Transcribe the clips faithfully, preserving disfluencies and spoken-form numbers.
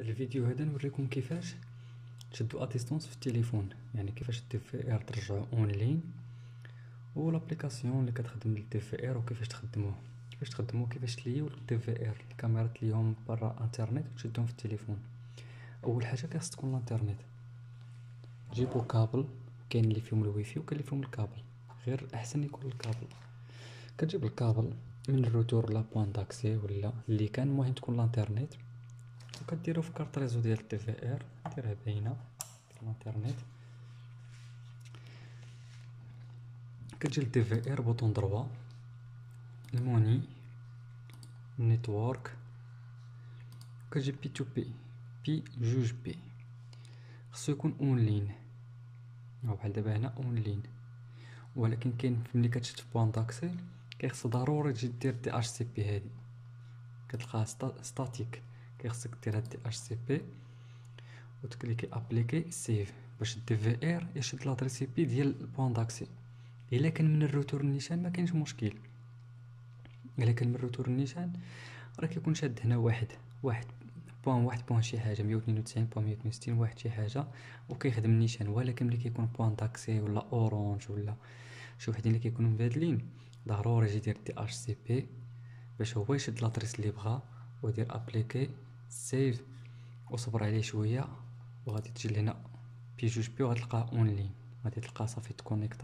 الفيديو هذا نوريكم كيفاش تشدوا اديستونس في التليفون، يعني كيفاش الدي في ار ترجعوا اونلاين و لابليكاسيون اللي كتخدم للدي في ار وكيفاش تخدموه كيفاش تخدموه كيفاش تليو الدي في ار الكاميرا تليهم برا انترنت وتشدهم في التليفون. اول حاجه خاص تكون الانترنت، جيبوا كابل، كاين اللي فيهم الويفي وكاين اللي فيهم الكابل، غير احسن يكون الكابل. كتجيب الكابل من الروتور لا بوان داكسي ولا اللي كان، المهم تكون الانترنت، وكديرو في كارت ريزو ديال الدي في ار، ديرها باينه في الانترنت. كتجي للدي في ار بوطون دروا، الموني، نيتورك، كتجي بي تو بي، بي جوج بي، خصو يكون اونلاين، او بحال دابا هنا اونلاين. ولكن كاين ملي كتشد في بوان داكسي كيخص ضروري تجي دير دي اش سي بي، هادي كتلقاها ستاتيك، كيخصك دير هاد دي اش سي بي وتكليكي ابليكي سيف باش الدي في ار يشد لادريس بي ديال البوان داكسي. الا كان من الروتور النيشان ما كاينش مشكل، الا كان من الروتور النيشان راه كيكون شاد هنا واحد واحد بوان واحد بوان شي حاجه مية واثنين وتسعين بوان مية واثنين وستين واحد شي حاجه وكيخدم النيشان. ولكن ملي كيكون بوان داكسي ولا اورانج ولا شي وحدين اللي كيكونوا مبادلين، ضروري يجي يدير دي اش سي بي باش هو يشد لادريس اللي بغا ويدير ابليكي سيف وصبر عليه شويه، وغادي تجي لهنا بي جوج بي وغتلقاه اونلاين، غادي تلقاه صافي تكونيكتا.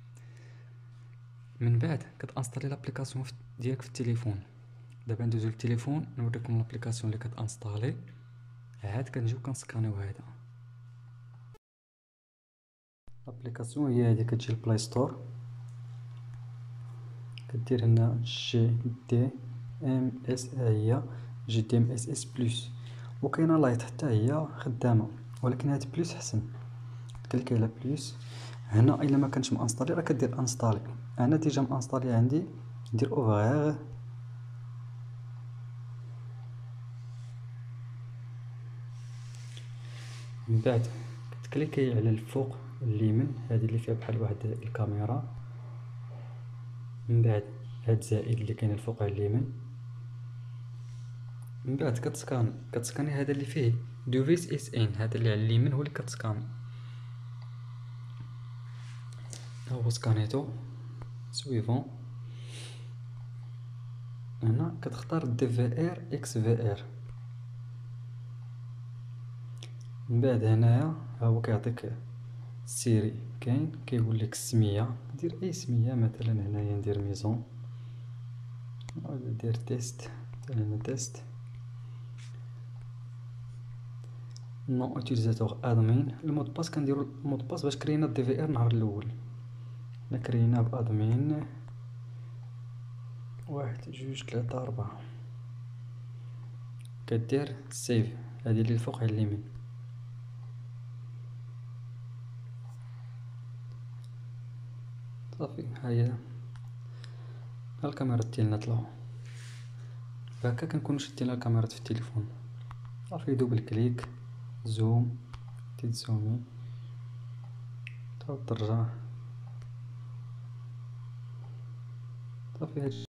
من بعد كتانستالي لابليكاسيون ديالك في التليفون. دابا ندوزو للتليفون نوريكم لابليكاسيون اللي كتانستالي. عاد كنجيو كنسكانيو هذا لابليكاسيون، هي هادي كتجي البلاي ستور، كدير هنا جي دي ام اس، هي جي دي ام اس اس بلس، وكاينه لايت حتى هي خدامه، ولكن هاد بلس احسن. كليكي على بلس هنا، الا ما كانش مانستالي راه كدير انستالي. انا ديجا مانستالي عندي، ندير اوفر. من بعد كتكليكي على الفوق اليمين، هذه اللي فيها بحال واحد الكاميرا. من بعد هاد زائد اللي كاين الفوق على اليمين. من بعد كتسكان كتسكاني هذا اللي فيه دوفيس اس ان، هذا اللي على اليمين هو اللي كتسكاني. ها هو سكانيتو. سويفون، هنا كتختار دي في ار اكس في ار. من بعد هنايا ها هو كيعطيك السيري، كاين كيقول لك السميه، دير اي سميه. مثلا هنايا ندير ميزون، ولا دير تيست، مثلا تيست. نو اوتيليزاتور ادمين. المود باس كنديرو المود باس باش كرينا دي في ار النهار الاول، حنا كريناه بادمين واحد جوج ثلاثة أربعة. كدير سيف، هادي اللي الفوق على اليمين. صافي، هاهي ها الكاميرا ديالنا طلعو. هكا كنكونو شدينا الكاميرات في التليفون. صافي دوبل كليك، زوم، تيتزومي، تعاود ترجع. صافي هادشي.